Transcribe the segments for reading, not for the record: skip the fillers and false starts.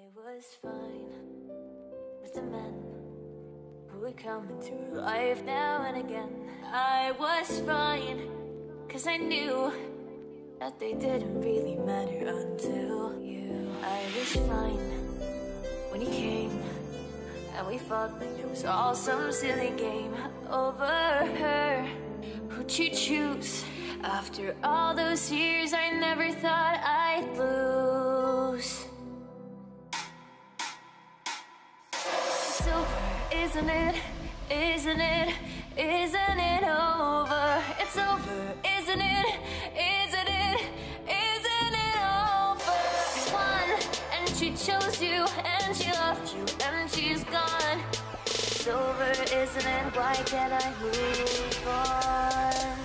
I was fine with the men who would come into her life now and again. I was fine, cause I knew that they didn't really matter until you. I was fine when you came, and we fought like it was all some silly game over her. Who'd you choose? After all those years, I never thought I'd lose. It's over, isn't it? Isn't it? Isn't it over? It's over, isn't it? Isn't it? Isn't it over? You won, and she chose you, and she loved you, and she's gone. It's over, isn't it? Why can't I move on?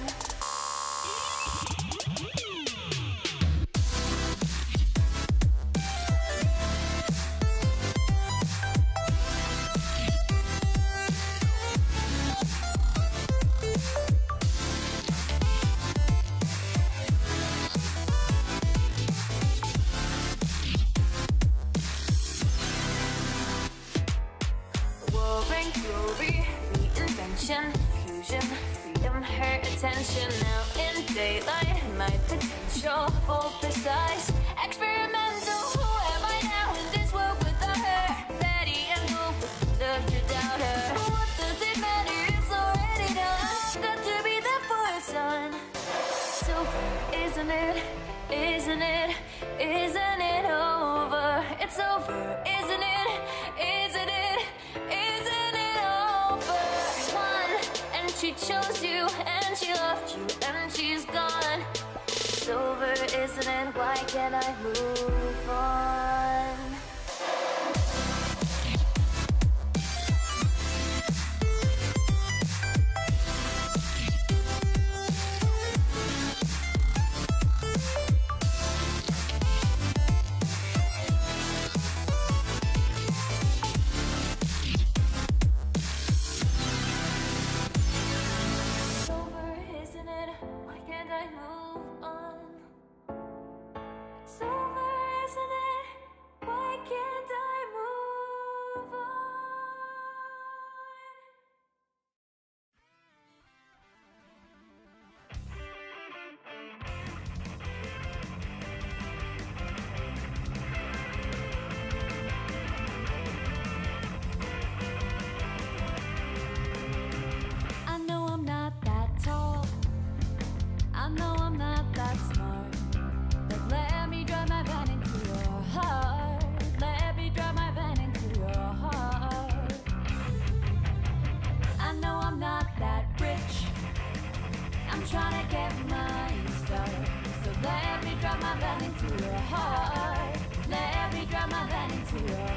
Fusion, freedom, her attention. Now in daylight, my potential, full precise, experimental. Who am I now in this world without her? Ready and hope, love to doubt her. What does it matter? It's already done. I've got to be there for it, son. It's over, isn't it? Isn't it? Isn't it over? It's over, isn't it? Isn't it? Isn't it over? She chose you, and she loved you, and she's gone. It's over, isn't it? Why can't I move on? Let me drive my van into your heart. Let me drive my van into your